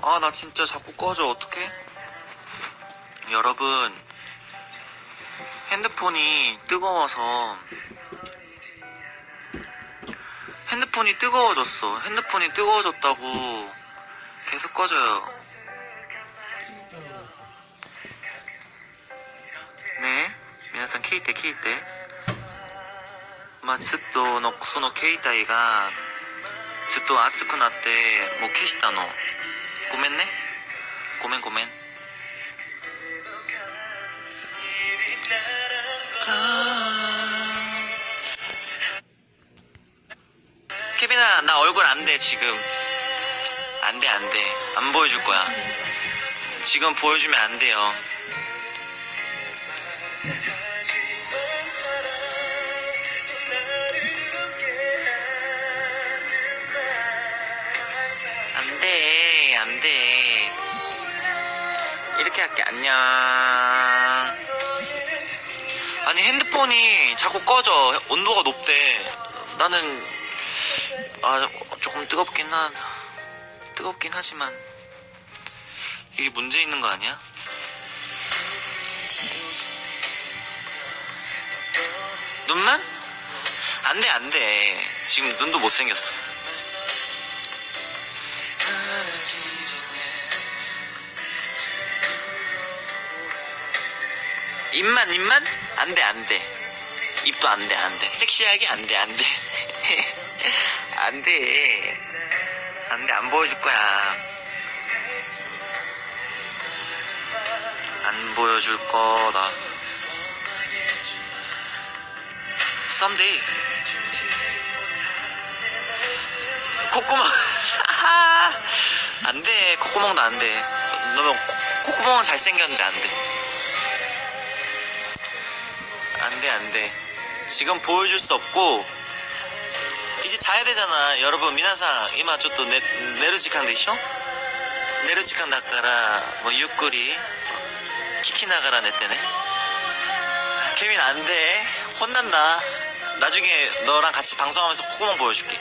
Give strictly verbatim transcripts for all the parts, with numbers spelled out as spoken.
아, 나 진짜 자꾸 꺼져. 어떡해? 여러분, 핸드폰이 뜨거워서 핸드폰이 뜨거워졌어. 핸드폰이 뜨거워졌다고 계속 꺼져요. 네, 皆さん聞いて聞いて。まあ、ずっとのその携帯がずっと熱くなってもう消したの。ごめんね。ごめんごめん。케빈아, 나 얼굴 안 돼, 지금. 안 돼, 안 돼. 안 보여줄 거야. 지금 보여주면 안 돼요. 안 돼, 안 돼. 이렇게 할게. 안녕. 아니, 핸드폰이 자꾸 꺼져. 온도가 높대. 나는 아, 조금 뜨겁긴 한, 뜨겁긴 하지만, 이게 문제 있는 거 아니야? 눈만? 안 돼, 안 돼. 지금 눈도 못생겼어. 입만, 입만? 안 돼, 안 돼. 입도 안 돼, 안 돼. 섹시하게 안 돼, 안 돼. 안 돼. 안 돼, 안 보여줄 거야. 안 보여줄 거다. Someday. 콧구멍. 안 돼, 콧구멍도 안 돼. 너 콧구멍은 잘생겼는데 안 돼. 안 돼, 안 돼. 지금 보여줄 수 없고, 이제 자야 되잖아. 여러분, 미나상, 이마 좀 또 내르지칸 되쇼? 내르지칸 나가라, 뭐, 유꾸리, 키키나가라 냈대네. 케빈, 안 돼. 혼난다. 나중에 너랑 같이 방송하면서 콧구멍 보여줄게.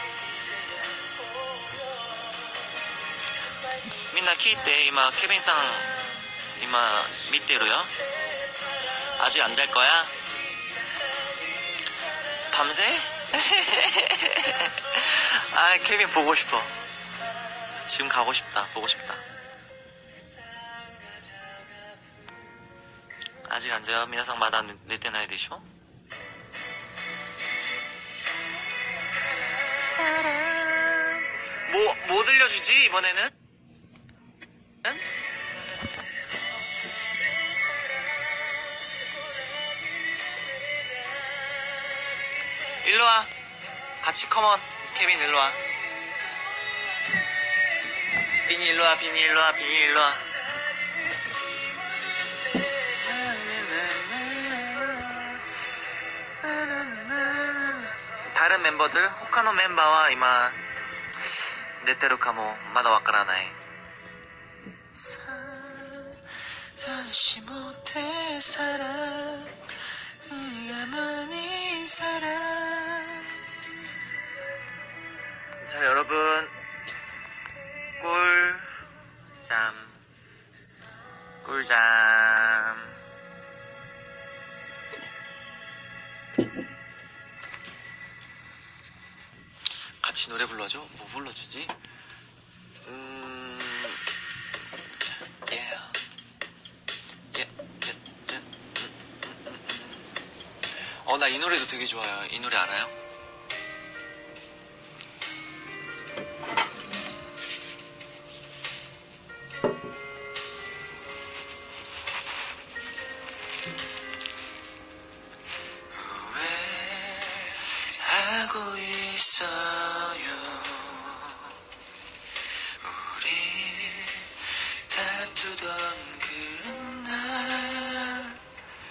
민나 키이때, 이마, 케빈상, 이마, 밑대로요? 아직 안 잘 거야? 밤새? 아, 케빈 보고 싶어. 지금 가고 싶다. 보고 싶다. 아직 안 자요? 미나상 마다 내때 나야 되쇼? 사랑. 뭐, 뭐 들려주지, 이번에는? 일로와. 같이 컴온. 케빈 일로와. 비니 일로와. 비니 일로와. 비니 일로와. 다른 멤버들 호카노 멤버와 이마 네테루카모 마다 와카라나이. 사랑하지 못해 사랑 가만히 사랑. 자, 여러분, 꿀잠 꿀잠. 같이 노래 불러줘? 뭐 불러주지? 음... Yeah. Yeah. Yeah. 어, 나 이 노래도 되게 좋아요. 이 노래 알아요? 후회하고 있어요. 우리 다투던 그날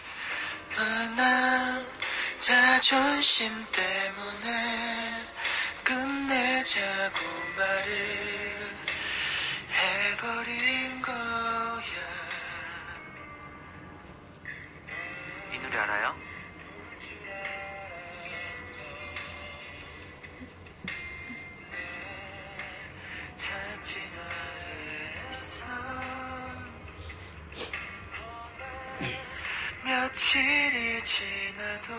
난 자존심 때문에 끝내자고 말을 해버린 거야. 이 노래 알아요? 찾지 나를 며칠이 지나도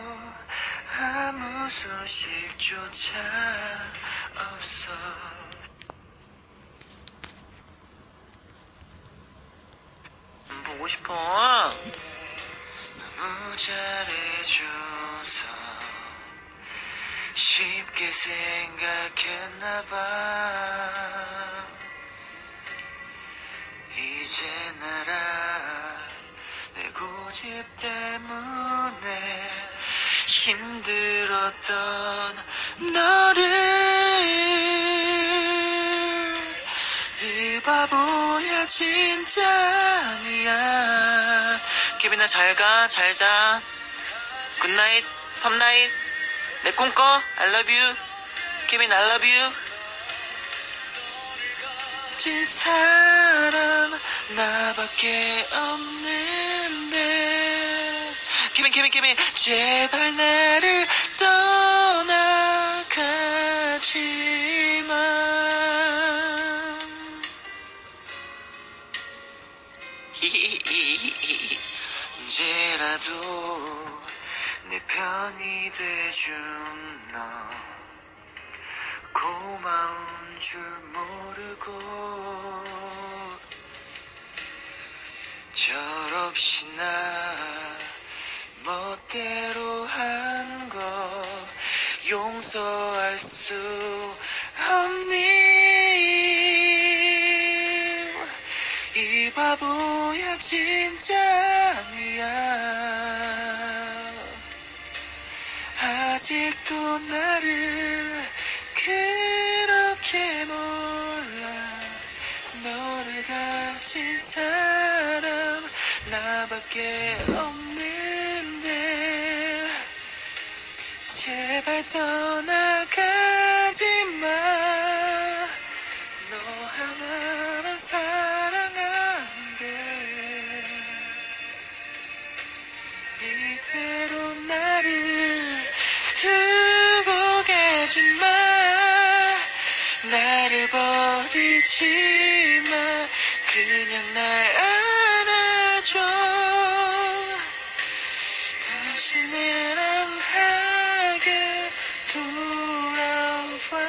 아무 소식조차 없어. 보고 싶어. 너무 잘해줘서 쉽게 생각했나봐. 이제 알아. 내 고집 때문에 힘들었던 너를. 이 바보야 진짜 아니야. 케빈아 잘가 잘자. 굿나잇 섬나잇. 내 꿈꿔 I love you. 케빈 I love you. 진 사람 나밖에 없는데. 케빈 케빈 케빈 제발 나를 떠나가지마. 언제라도 내 편이 돼준 너 고마운 줄 모르고 철없이나 멋대로 한 거 용서할 수 없니. 이 바보야 진짜 아니야. 아직도 나를 그렇게 몰라. 너를 가진 사람 나밖에 없는데 제발 떠나가지마. 너 하나만 사랑하는데 이대로 나를 두고 가지마. 나를 버리지마. 그냥 날 안아줘. 다시 나랑 하게 돌아와.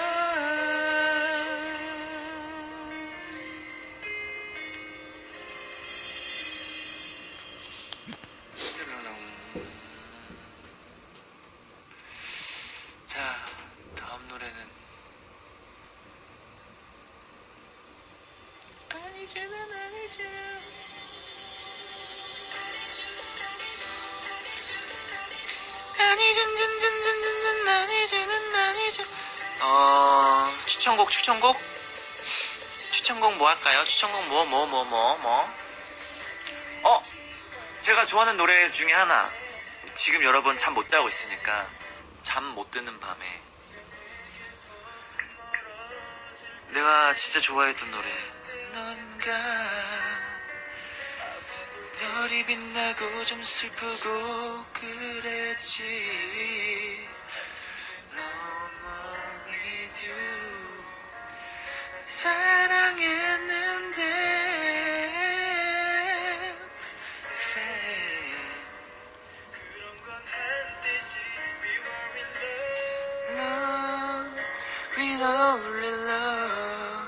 자, 다음 노래는 아니잖아 아니잖아. 아니전전전전전 아니전은 아니죠. 어 추천곡 추천곡 추천곡 뭐 할까요? 추천곡 뭐 뭐 뭐 뭐 뭐. 어 제가 좋아하는 노래 중에 하나. 지금 여러분 잠 못 자고 있으니까 잠 못 드는 밤에 내가 진짜 좋아했던 노래. 넌가 별이 빛나고 좀 슬프고 그랬지. No more with you. 사랑했는데 그런 건 안 되지. We were in love. We only love.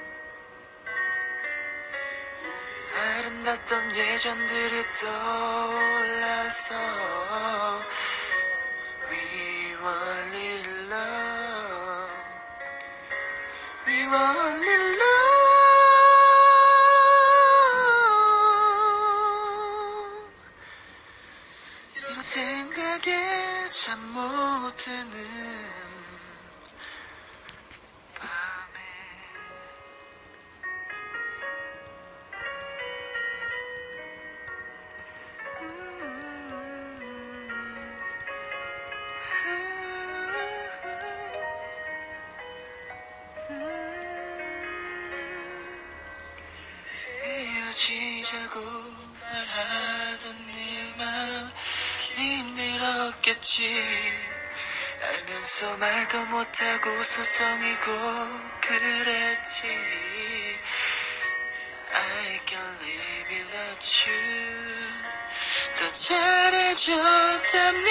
아름답던 예전들이 떠올라서 We were in love. We were in love. 너 생각에 잠 못 드는 밤에 헤어지자고 말하던 일만 힘들었겠지. 알면서 말도 못하고 서성이고 그랬지. I can't live without you. 또 잘해줬다며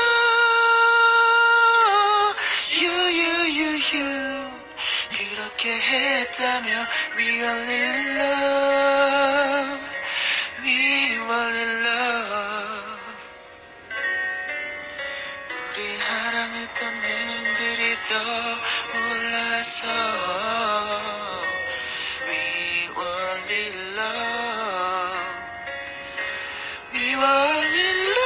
유유유유 그렇게 했다며 We were in love We were in love 우리 사랑했던 일들이 떠올라서 We were in love We were in love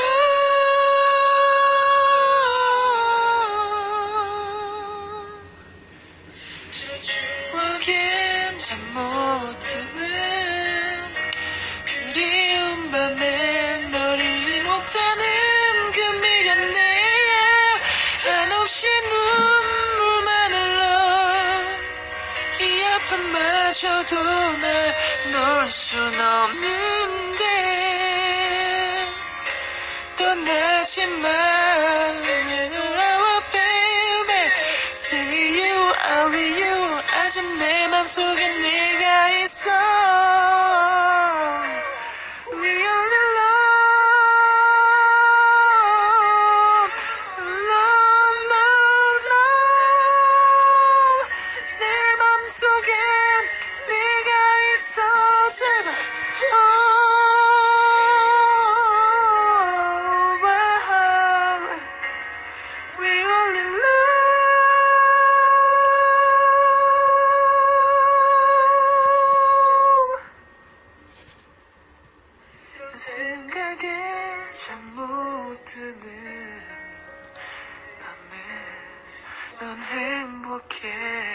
추억엔 잠 못 드는 그리운 밤에 널 잊지 못하는 그 미련내 한없이 눈물만 흘러 이 아픔마저도 날 놓을 순 없는데 떠나지 마 돌아와 baby Say you I will you 아직 내 맘속에 네가 있어 We are in love Love love love 내 맘속에 네가 있어 제발 oh, wow. We are in love 생각에 잠 못 드는 밤에 넌 행복해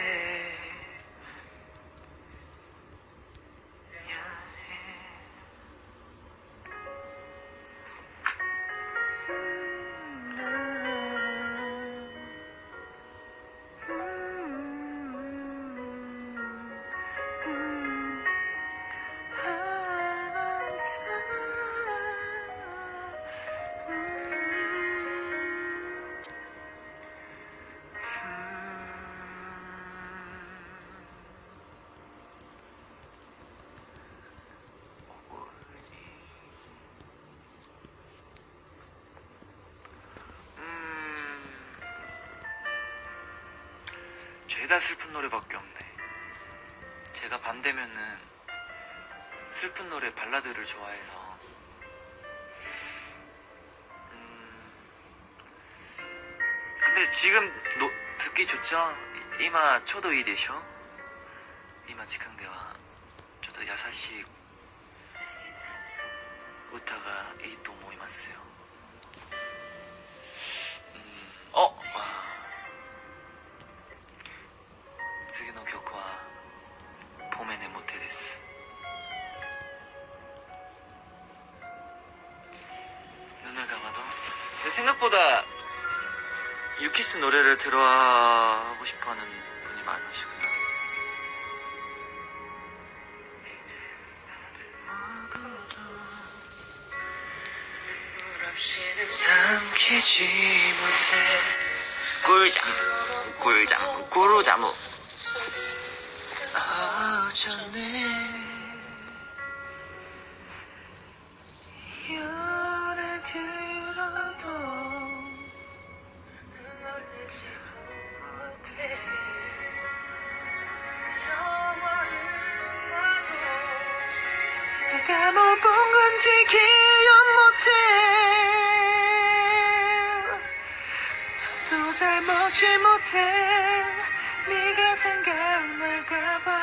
죄다 슬픈 노래밖에 없네. 제가 반대면은 슬픈 노래 발라드를 좋아해서 음 근데 지금 노, 듣기 좋죠? 이마 초도 이 되셔? 이마 지캉대와 초도 야사시 우타가 이と思いますよ. 음, 어? 次の曲はポメネモテです. 눈을 감아도 근데 생각보다 유키스 노래를 들어하고 싶어하는 분이 많으시구나. 삼키지 못해 꿀잠 꿀잠 꾸루자무 어쩌네 열을 들어도 널 잊지 못해 영원히 나도 내가 뭐 본 건지 기억 못해 또 잘 먹지 못해 네가 생각날까봐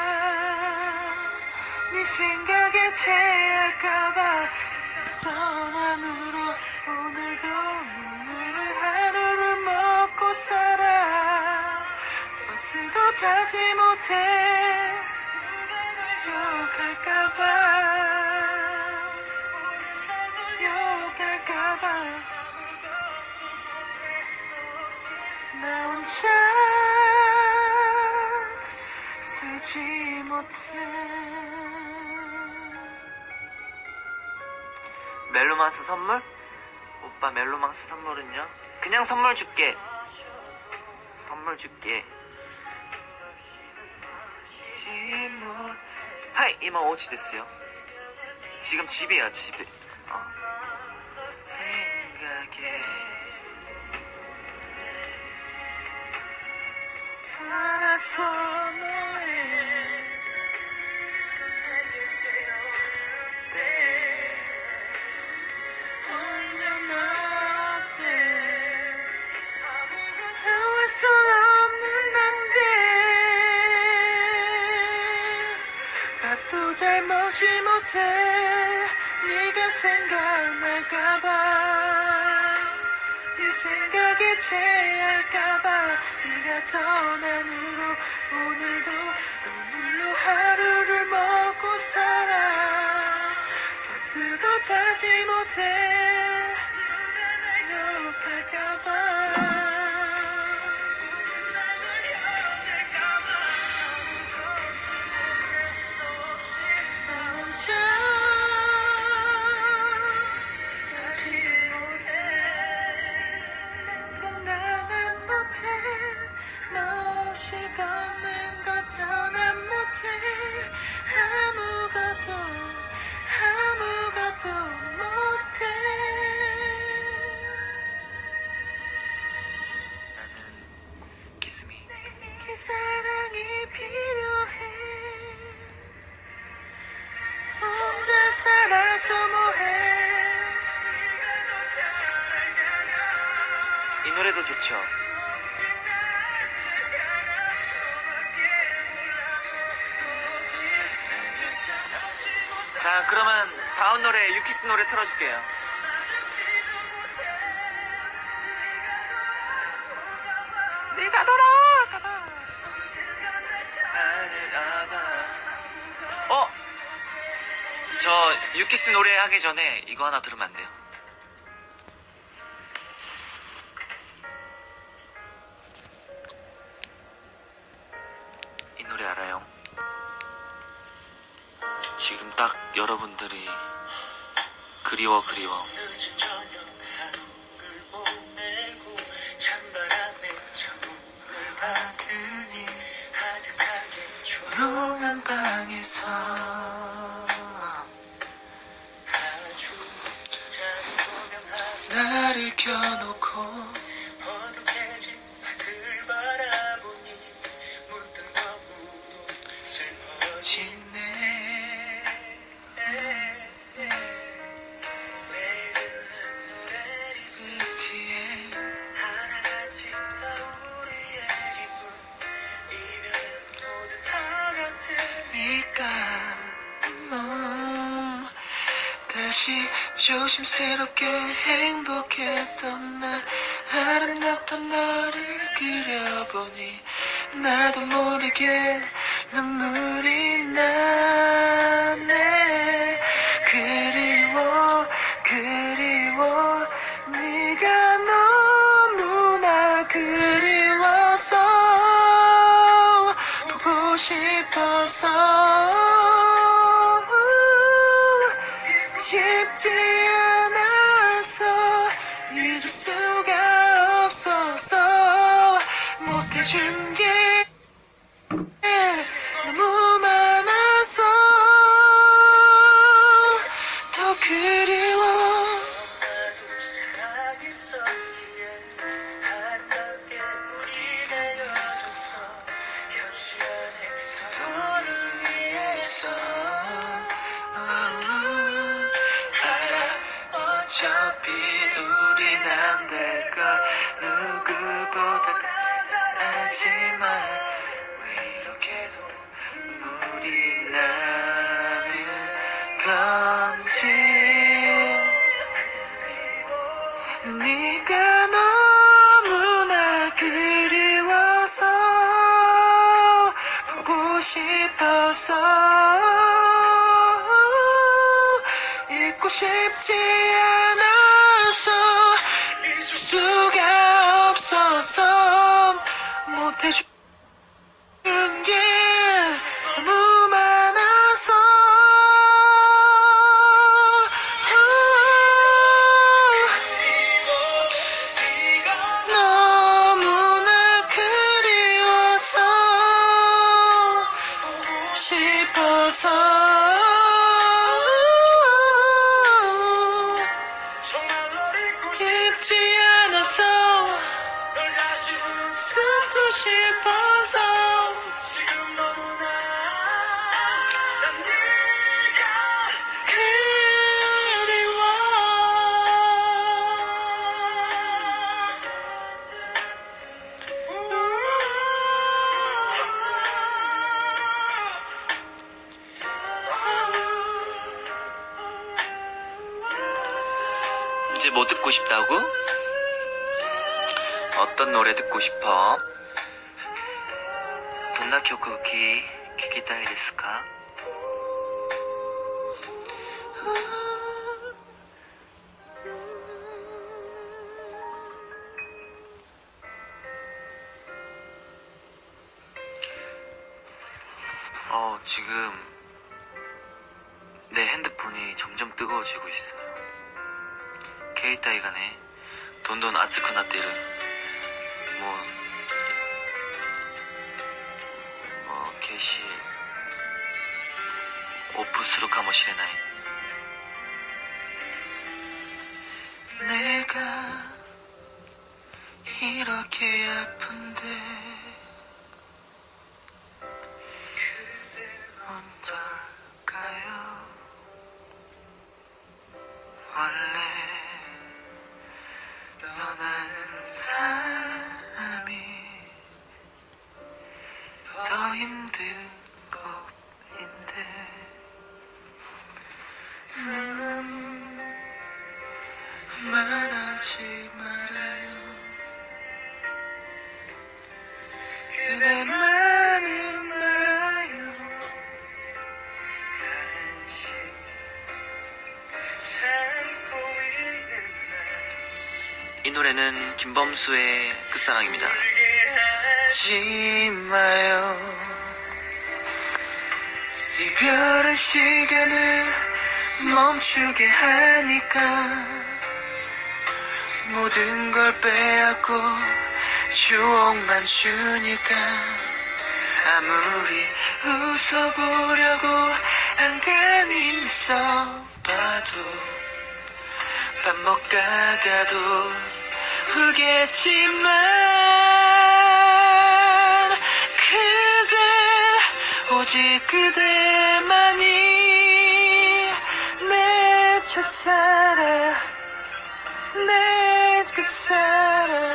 네 생각에 체할까봐 떠난으로 오늘도 눈물을 하루를 먹고 살아 버스도 타지 못해 욕할까봐 욕할까봐 나 혼자 살지 못해. 멜로망스 선물? 오빠 멜로망스 선물은요? 그냥 선물 줄게. 선물 줄게. 하이 이마 오치 됐어요. 지금 집이야 집에. 어. 알아서 뭐해. 수 없는 난데 밥도 잘 먹지 못해. 네가 생각날까봐, 네 생각에 체할까봐. 네가 떠난 후로 오늘도 눈물로 하루를 먹고 살아. 버스도 타지 못해. 누가 날 욕할까봐. 자, 사지 못해. 넌 나만 못해. 너 없이 걷는 것도 난 못해. 아무것도 아무것도 못해. 나는 키스미. 그 사랑이 필요해. 혼자 살아서 뭐해. 이 노래도 좋죠. 자, 그러면 다음 노래 유키스 노래 틀어줄게요. 네가 돌아올까봐. 어? 저 유키스 노래 하기 전에 이거 하나 들으면 안 돼요? 이 노래 알아요? 지금 딱 여러분들이 그리워 그리워 조용한 방에서 나를 켜놓고 어둑해진 밖을 바라보니 문득 너무도 슬퍼지네. 내리는 노래 리스트에 하나같이 다 우리의 기쁨 이별은 모두 다 같으니까. 음, 다시 조심스럽게 행복했던 날, 아름답던 너를 그려보니 나도 모르게 눈물이 나네. 그리워 그리워 네가 너무나 그리워서 보고 싶어서 쉽지 않아서 잊을 수가 없어서 못해준 게 너무 많아서 더 그리워. 너를 위해서 어차피 우린 안 될 걸 누구보다 하지만 왜 이렇게도 눈물이 나는 건지. 네가 너무나 그리워서 보고 싶어서 잊고 싶지 않아서 잊을 수가 없어서 못해준 게 너무 많아서 너무나 그리워서 보고 싶어서 쉽지 않아서 널 다시 웃고 싶어서 이제 뭐 듣고 싶다고? 어떤 노래 듣고 싶어?どんな曲聴きたいですか? 어, 지금 내 핸드폰이 점점 뜨거워지고 있어요. 케이타이가네, 돈돈 아츠쿠나테르. 뭐, 뭐, 게시, 오프するかもしれない. 내가 이렇게 아픈데 어떨까요? 원래 떠난 사람이 더 힘든 것인데 음, 말하지 말아요. 그대만은 말아요. 이 노래는 김범수의 끝사랑입니다. 하지 마요. 이별의 시간을 멈추게 하니까 모든 걸 빼앗고 추억만 주니까 아무리 웃어보려고 안간힘 써봐도 밥 먹다가도 울겠지만 그대 오직 그대만이 내 첫사랑 내 첫사랑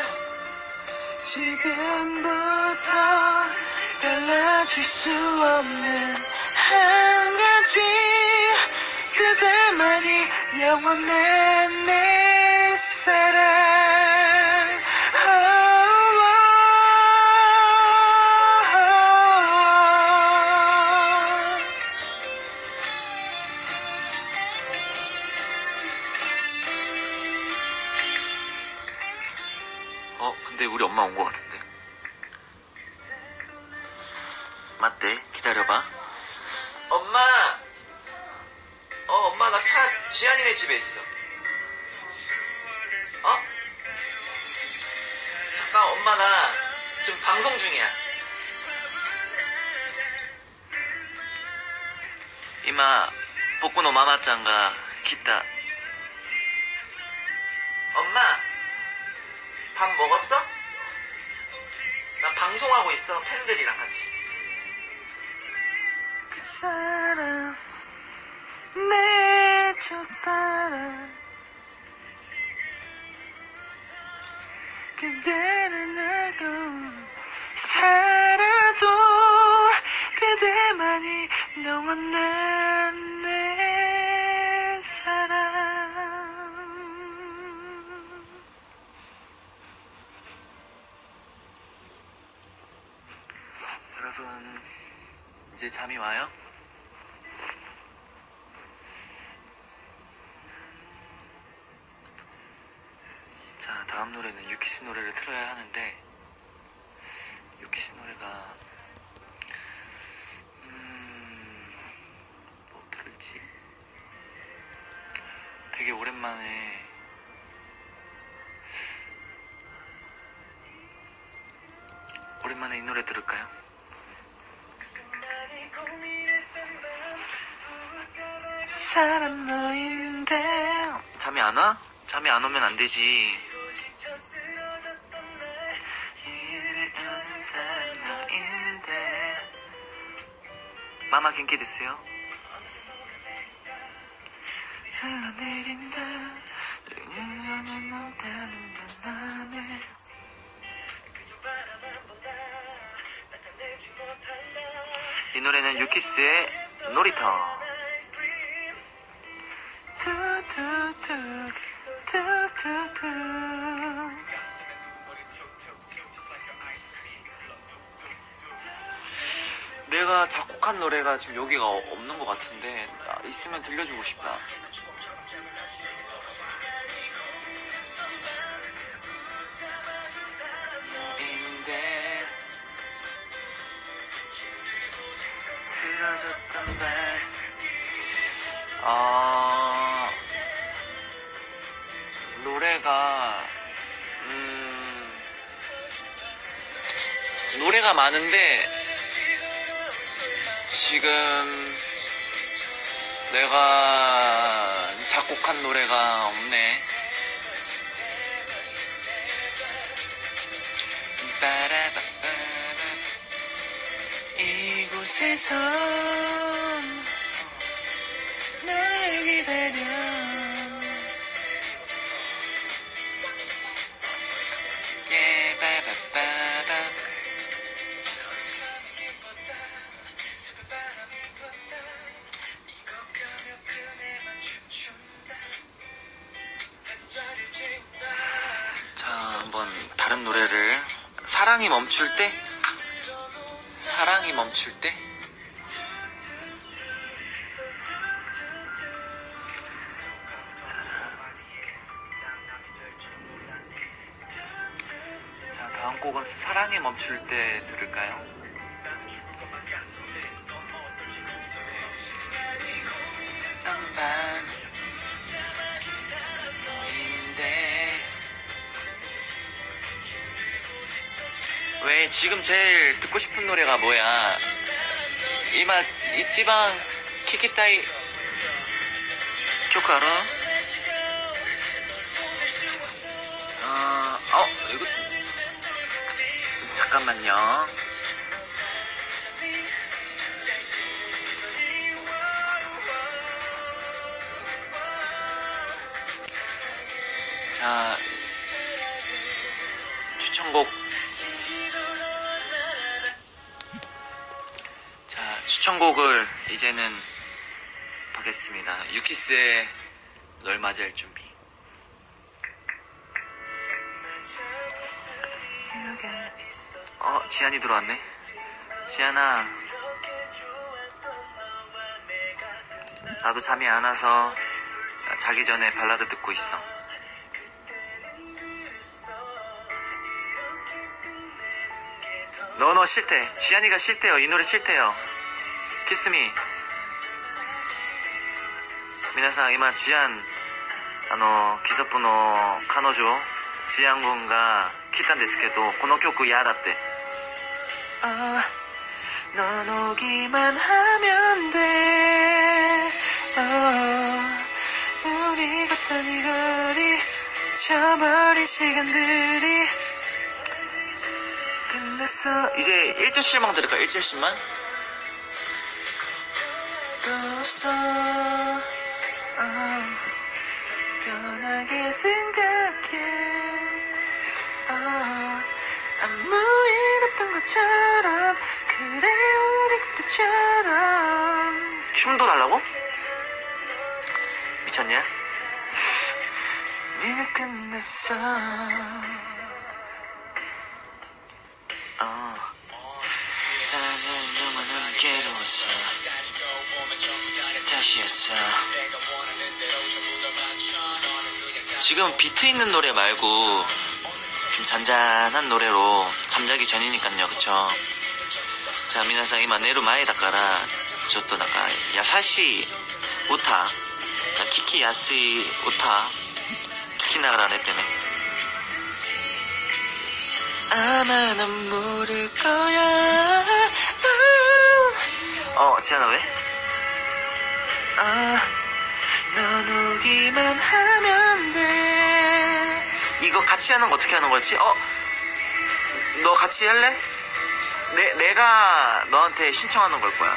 지금부터 달라질 수 없는 한 가지 그대만이 영원한 내 사랑. oh, oh, oh. 어, 근데 우리 엄마 온 것 같은데. 맞대, 기다려봐. 엄마! 어, 엄마, 나 차, 지안이네 집에 있어. 어? 잠깐, 엄마, 나 지금 방송 중이야. 이마, 복구노 마마짱가 기타. 엄마, 밥 먹었어? 나 방송하고 있어, 팬들이랑 같이. 그 사람 내 첫사랑 그대를 알고 살아도 그대만이 영원한 내 사랑. 여러분 이제 잠이 와요? 자, 다음 노래는 유키스 노래를 틀어야 하는데 유키스 노래가 음... 뭐 틀지? 되게 오랜만에 오랜만에 이 노래 들을까요? 사람 너인데 잠이 안 와? 잠이 안 오면 안 되지. 마마 갱기 됐어요? 흘러내린다. 이 노래는 유키스의 놀이터. 두, 두, 두, 두. 내가 작곡한 노래가 지금 여기가 없는 것 같은데 있으면 들려주고 싶다. 인데 쓰러졌던 발. 아 노래가 음 노래가 많은데 지금 내가 작곡한 노래가 없네. 이곳에서 날 기다려. 예, 바바바바. 자, 한번 다른 노래를. 사랑이 멈출 때? 사랑이 멈출 때? 자, 다음 곡은 사랑이 멈출 때 들을까요? 왜 지금 제일 듣고 싶은 노래가 뭐야? 이마 이치방 키키타이曲 알아? 어, 어 이거 잠깐만요. 자, 추천곡. 추천곡을 이제는 하겠습니다. 유키스의 널 맞이할 준비. 어, 지안이 들어왔네. 지안아, 나도 잠이 안 와서 자기 전에 발라드 듣고 있어. 너 너 싫대. 지안이가 싫대요. 이 노래 싫대요. 키스미. 皆さん、今、ジアン、あの、キソップの彼女、ジアン君が来たんですけど、この曲嫌だって。あ、넌 오기만 하면 돼. 우리 걷던 이 거리, 저버린 시간들이 끝났어. 이제 일 절씩만 들을까? 일 절씩만? 없어. 어, 편하게 생각해. 어, 아무 일 없던 것처럼. 그래 우리 그때처럼. 춤도 달라고? 미쳤냐? 우리는 끝났어. 어, 사는 동안은 괴로웠어. 다시였어. 지금 비트 있는 노래 말고 좀 잔잔한 노래로 잠자기 전이니까요, 그쵸? 자, 皆さん今寝る前だからちょっとなんか優しい歌、聞きやすい歌聞きながら寝てね。아마 넌 모를 거야. 어, 지안아 왜? 아, 넌 오기만 하면 돼. 이거 같이 하는 거 어떻게 하는 거지? 어? 너 같이 할래? 내, 내가 너한테 신청하는 걸 거야.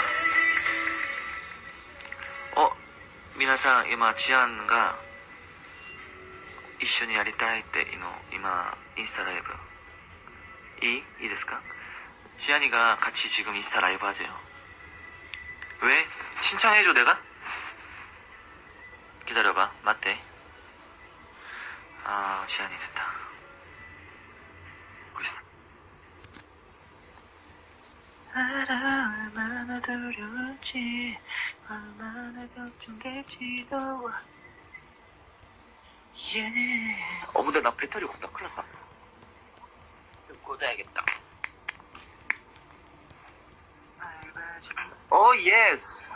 어? 皆さん今チアンが一緒にやりたいって今インスタライブ이? 이ですか? 지안이가 같이 지금 인스타 라이브 하재요. 왜? 신청해줘 내가? 기다려봐. 맞대. 아, 지안이 됐다. 알아 얼마나 두려울지 얼마나 걱정될지도. 예. 어 근데 나 배터리 없다. 큰일 났다. 이거 꽂아야겠다. 오 예스.